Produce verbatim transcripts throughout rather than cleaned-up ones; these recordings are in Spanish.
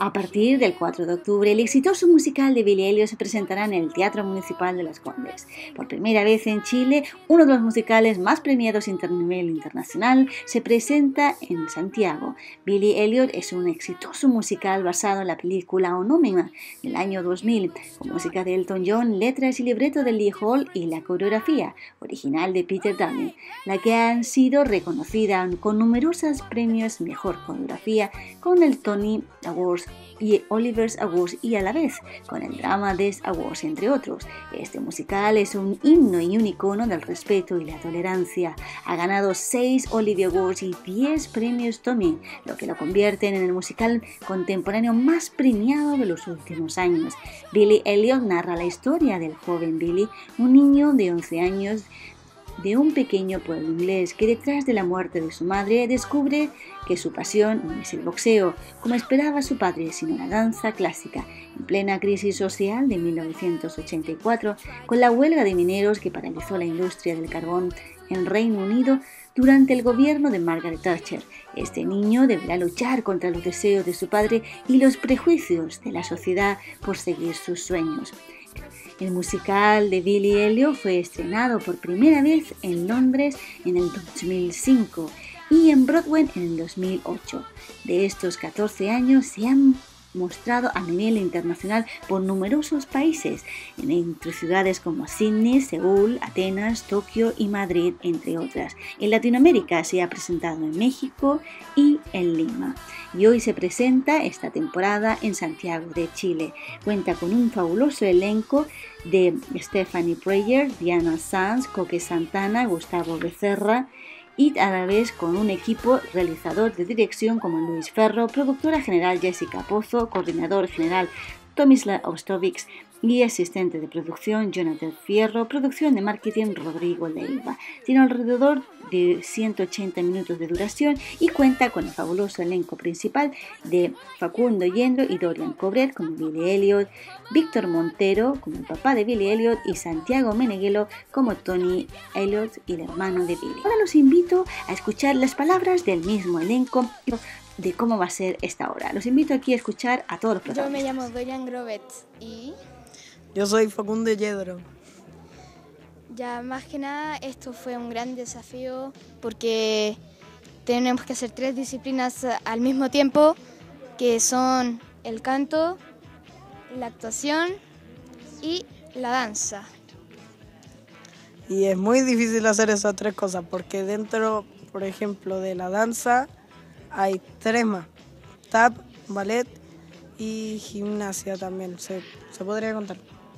A partir del cuatro de octubre, el exitoso musical de Billy Elliot se presentará en el Teatro Municipal de Las Condes. Por primera vez en Chile, uno de los musicales más premiados a nivel internacional se presenta en Santiago. Billy Elliot es un exitoso musical basado en la película homónima del año dos mil, con música de Elton John, letras y libreto de Lee Hall y la coreografía original de Peter Dunne, la que han sido reconocida con numerosos premios Mejor Coreografía con el Tony Awards y Oliver's Awards y a la vez con el Drama Desk Awards, entre otros. Este musical es un himno y un icono del respeto y la tolerancia. Ha ganado seis Olivier Awards y diez premios Tony, lo que lo convierten en el musical contemporáneo más premiado de los últimos años. Billy Elliot narra la historia del joven Billy, un niño de once años de un pequeño pueblo inglés que detrás de la muerte de su madre descubre que su pasión no es el boxeo, como esperaba su padre, sino la danza clásica. En plena crisis social de mil novecientos ochenta y cuatro, con la huelga de mineros que paralizó la industria del carbón en Reino Unido durante el gobierno de Margaret Thatcher, este niño deberá luchar contra los deseos de su padre y los prejuicios de la sociedad por seguir sus sueños. El musical de Billy Elliot fue estrenado por primera vez en Londres en el dos mil cinco y en Broadway en el dos mil ocho. De estos catorce años se han mostrado a nivel internacional por numerosos países, entre ciudades como Sydney, Seúl, Atenas, Tokio y Madrid, entre otras. En Latinoamérica se ha presentado en México y en Lima. Y hoy se presenta esta temporada en Santiago de Chile. Cuenta con un fabuloso elenco de Stephanie Prayer, Diana Sanz, Coque Santana, Gustavo Becerra, y a la vez con un equipo realizador de dirección como Luis Ferro, productora general Jessica Pozo, coordinador general Tomislav Ostovics y asistente de producción Jonathan Fierro, producción de marketing Rodrigo Leiva. Tiene alrededor de ciento ochenta minutos de duración y cuenta con el fabuloso elenco principal de Facundo Yendro y Dorian Cobret como Billy Elliot, Víctor Montero como el papá de Billy Elliot y Santiago Meneghelo como Tony Elliot y el hermano de Billy. Ahora los invito a escuchar las palabras del mismo elenco de cómo va a ser esta obra. Los invito aquí a escuchar a todos los protagonistas. Yo me llamo Dorian Cobret y... Yo soy Facundo Yedro. Ya más que nada esto fue un gran desafío porque tenemos que hacer tres disciplinas al mismo tiempo, que son el canto, la actuación y la danza. Y es muy difícil hacer esas tres cosas porque dentro, por ejemplo, de la danza hay tres más: tap, ballet y gimnasia también, se, se podría contar.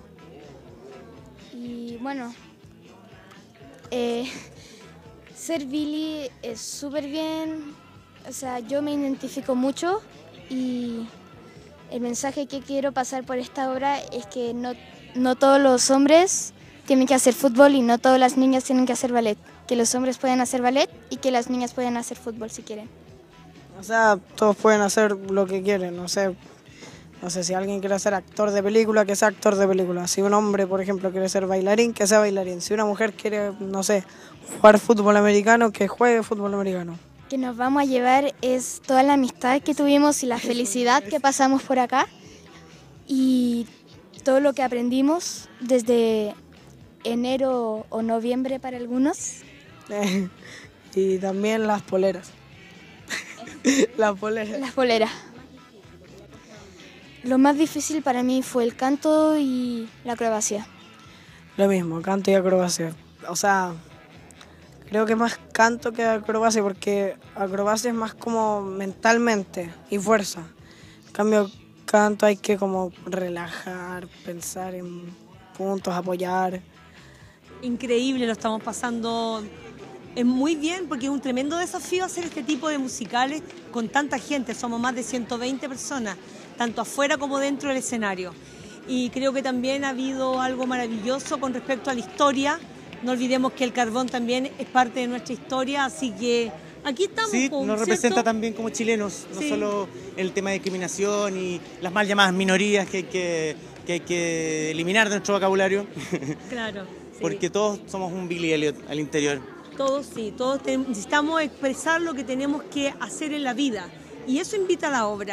Y bueno, eh, ser Billy es súper bien, o sea, yo me identifico mucho y el mensaje que quiero pasar por esta obra es que no, no todos los hombres tienen que hacer fútbol y no todas las niñas tienen que hacer ballet, que los hombres pueden hacer ballet y que las niñas pueden hacer fútbol si quieren. O sea, todos pueden hacer lo que quieren, no sé. No sé, si alguien quiere ser actor de película, que sea actor de película. Si un hombre, por ejemplo, quiere ser bailarín, que sea bailarín. Si una mujer quiere, no sé, jugar fútbol americano, que juegue fútbol americano. Que nos vamos a llevar es toda la amistad que tuvimos y la felicidad que pasamos por acá y todo lo que aprendimos desde enero o noviembre para algunos. Y también las poleras. Las poleras. Las poleras. Lo más difícil para mí fue el canto y la acrobacia. Lo mismo, canto y acrobacia. O sea, creo que más canto que acrobacia porque acrobacia es más como mentalmente y fuerza. En cambio, canto hay que como relajar, pensar en puntos, apoyar. Increíble, lo estamos pasando es muy bien porque es un tremendo desafío hacer este tipo de musicales con tanta gente. Somos más de ciento veinte personas, tanto afuera como dentro del escenario. Y creo que también ha habido algo maravilloso con respecto a la historia. No olvidemos que el carbón también es parte de nuestra historia, así que aquí estamos. Sí, con, nos ¿cierto? representa también como chilenos, no sí. solo el tema de discriminación y las mal llamadas minorías que hay que, que, hay que eliminar de nuestro vocabulario. Claro. Sí. Porque todos somos un Billy Elliot al interior. Todos sí, todos te, necesitamos expresar lo que tenemos que hacer en la vida. Y eso invita a la obra.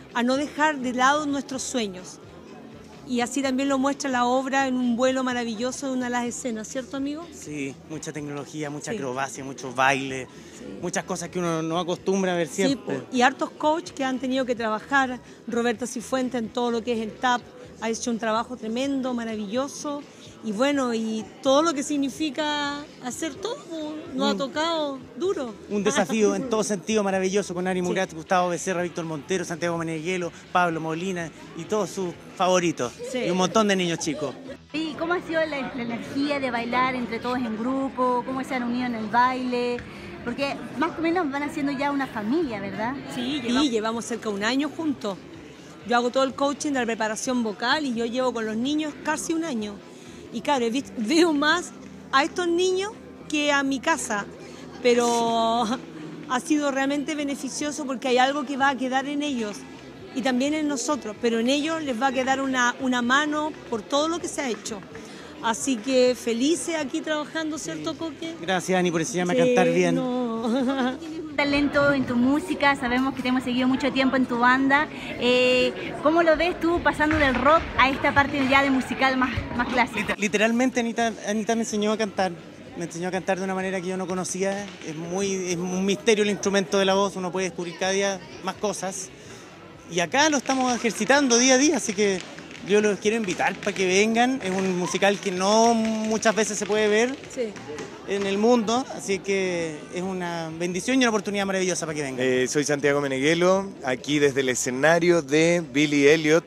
a no dejar de lado nuestros sueños. Y así también lo muestra la obra en un vuelo maravilloso de una de las escenas, ¿cierto, amigo? Sí, mucha tecnología, mucha Sí. acrobacia, mucho baile, Sí. muchas cosas que uno no acostumbra a ver Sí, siempre. po. Y hartos coaches que han tenido que trabajar. Roberta Cifuentes en todo lo que es el T A P ha hecho un trabajo tremendo, maravilloso. Y bueno, y todo lo que significa hacer todo, nos ha tocado duro. Un desafío en todo sentido maravilloso con Ari Murat, Sí. Gustavo Becerra, Víctor Montero, Santiago Meneghelo, Pablo Molina y todos sus favoritos. Sí. Y un montón de niños chicos. ¿Y cómo ha sido la, la energía de bailar entre todos en grupo? ¿Cómo se han unido en el baile? Porque más o menos van haciendo ya una familia, ¿verdad? Sí, llevamos, sí, llevamos cerca de un año juntos. Yo hago todo el coaching de la preparación vocal y yo llevo con los niños casi un año. Y claro, he visto, veo más a estos niños que a mi casa, pero ha sido realmente beneficioso porque hay algo que va a quedar en ellos y también en nosotros, pero en ellos les va a quedar una, una mano por todo lo que se ha hecho. Así que felices aquí trabajando, ¿cierto, Coque? Gracias, Ani, por enseñarme Sí, a cantar bien. no. Tienes un talento en tu música, sabemos que te hemos seguido mucho tiempo en tu banda. Eh, ¿Cómo lo ves tú pasando del rock a esta parte ya de musical más, más clásica? Literalmente Anita, Anita me enseñó a cantar. Me enseñó a cantar de una manera que yo no conocía. Es, muy, es un misterio el instrumento de la voz, uno puede descubrir cada día más cosas. Y acá lo estamos ejercitando día a día, así que yo los quiero invitar para que vengan. Es un musical que no muchas veces se puede ver Sí. en el mundo, así que es una bendición y una oportunidad maravillosa para que vengan. Eh, soy Santiago Meneghelo, aquí desde el escenario de Billy Elliot.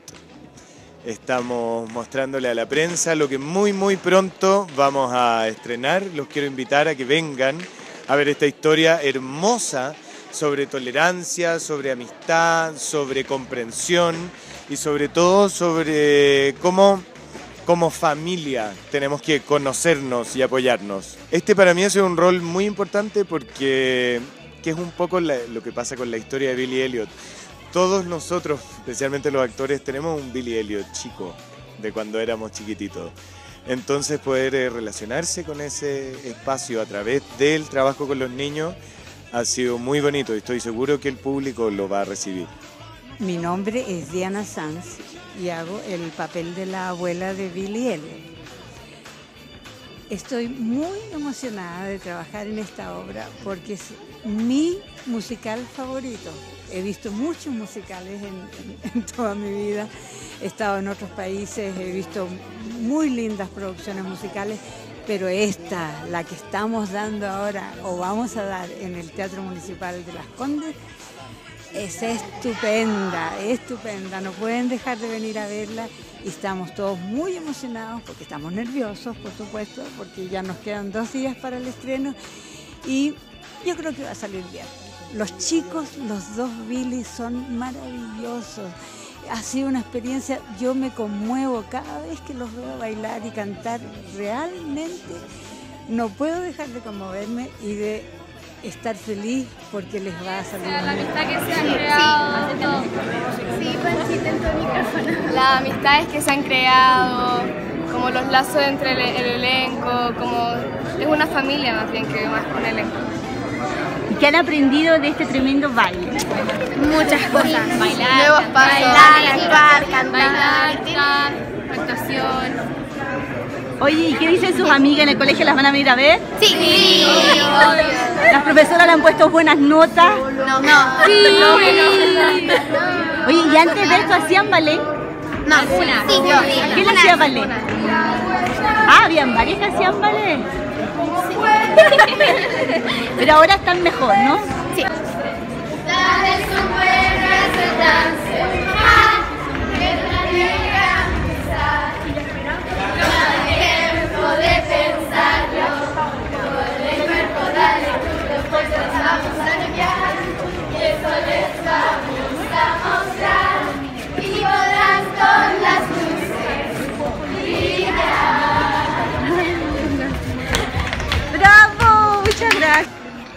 Estamos mostrándole a la prensa lo que muy muy pronto vamos a estrenar. Los quiero invitar a que vengan a ver esta historia hermosa sobre tolerancia, sobre amistad, sobre comprensión y sobre todo sobre cómo como familia tenemos que conocernos y apoyarnos. Este para mí ha sido un rol muy importante porque que es un poco la, lo que pasa con la historia de Billy Elliot. Todos nosotros, especialmente los actores, tenemos un Billy Elliot chico, de cuando éramos chiquititos. Entonces poder eh, relacionarse con ese espacio a través del trabajo con los niños ha sido muy bonito y estoy seguro que el público lo va a recibir. Mi nombre es Diana Sanz y hago el papel de la abuela de Billy Elliot. Estoy muy emocionada de trabajar en esta obra porque es mi musical favorito. He visto muchos musicales en, en, en toda mi vida, he estado en otros países, he visto muy lindas producciones musicales, pero esta, la que estamos dando ahora o vamos a dar en el Teatro Municipal de Las Condes, es estupenda, estupenda, no pueden dejar de venir a verla y estamos todos muy emocionados porque estamos nerviosos, por supuesto, porque ya nos quedan dos días para el estreno y yo creo que va a salir bien. Los chicos, los dos Billy, son maravillosos. Ha sido una experiencia, yo me conmuevo cada vez que los veo bailar y cantar. Realmente no puedo dejar de conmoverme y de estar feliz porque les va a salir La bien. amistad que se han creado. Sí, Pancita, en tu micrófono. Las amistades que se han creado, como los lazos entre el, el elenco, como es una familia más bien que más que un elenco. ¿Y qué han aprendido de este tremendo baile? Muchas cosas. Bailar, Nuevos pasos. bailar, actuar, cantar. Bailar, actuar, actuación. Oye, ¿y qué dicen sus amigas en el colegio? ¿Las van a venir a ver? Sí, sí, obvio. ¿Las profesoras le han puesto buenas notas? No, no. Sí. No, no. Oye, ¿y antes de esto hacían ballet? No, una. Sí, yo. ¿Quién hacía ballet? Ah, habían varias que hacían ballet. Pero ahora están mejor, ¿no? Sí. ¡Bravo! Muchas gracias.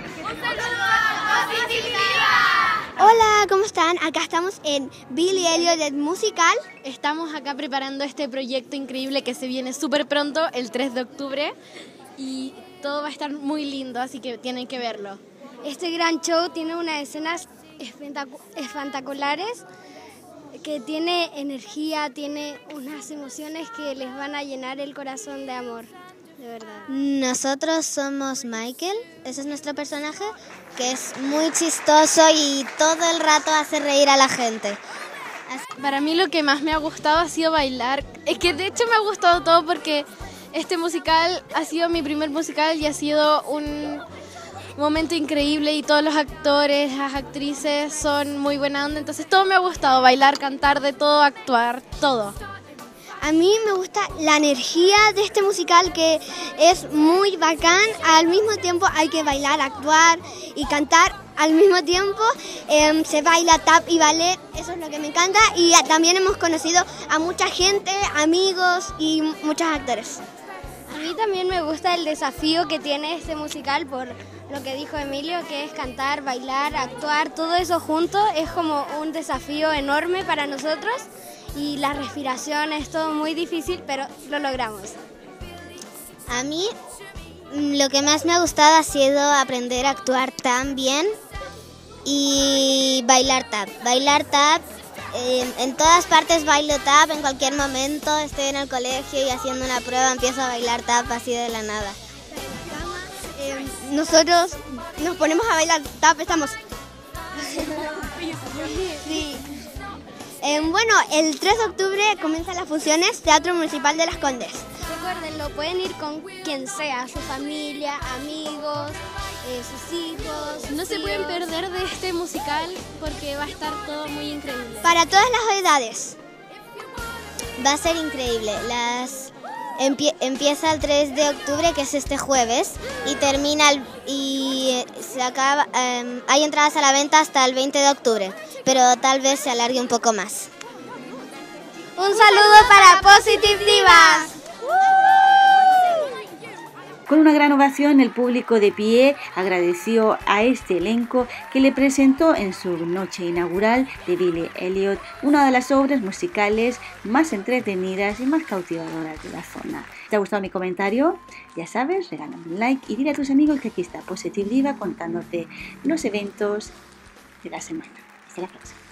Hola, ¿cómo están? Acá estamos en Billy Elliot el Musical. Estamos acá preparando este proyecto increíble que se viene súper pronto, el tres de octubre, y todo va a estar muy lindo, así que tienen que verlo. Este gran show tiene unas escenas espectaculares que tiene energía, tiene unas emociones que les van a llenar el corazón de amor, de verdad. Nosotros somos Michael, ese es nuestro personaje, que es muy chistoso y todo el rato hace reír a la gente. Para mí lo que más me ha gustado ha sido bailar. Es que de hecho me ha gustado todo porque este musical ha sido mi primer musical y ha sido un momento increíble y todos los actores, las actrices son muy buena onda, entonces todo me ha gustado, bailar, cantar, de todo, actuar, todo. A mí me gusta la energía de este musical que es muy bacán, al mismo tiempo hay que bailar, actuar y cantar al mismo tiempo, eh, se baila tap y ballet, eso es lo que me encanta y también hemos conocido a mucha gente, amigos y muchos actores. A mí también me gusta el desafío que tiene este musical por lo que dijo Emilio, que es cantar, bailar, actuar, todo eso junto es como un desafío enorme para nosotros y la respiración es todo muy difícil, pero lo logramos. A mí lo que más me ha gustado ha sido aprender a actuar tan bien y bailar tap. Bailar tap, eh, en todas partes bailo tap, en cualquier momento estoy en el colegio y haciendo una prueba empiezo a bailar tap así de la nada. Eh, nosotros nos ponemos a bailar tap, estamos... sí. Eh, bueno, el tres de octubre comienzan las funciones Teatro Municipal de Las Condes. Recuérdenlo, pueden ir con quien sea, su familia, amigos, eh, sus hijos. No se pueden perder de este musical porque va a estar todo muy increíble. Para todas las edades. Va a ser increíble. Las empie empieza el tres de octubre, que es este jueves, y termina el, y se acaba. Um, hay entradas a la venta hasta el veinte de octubre, pero tal vez se alargue un poco más. Un saludo para Positive Divas. Con una gran ovación, el público de pie agradeció a este elenco que le presentó en su noche inaugural de Billy Elliot una de las obras musicales más entretenidas y más cautivadoras de la zona. ¿Te ha gustado mi comentario? Ya sabes, regálame un like y dile a tus amigos que aquí está Positive Diva contándote los eventos de la semana. Hasta la próxima.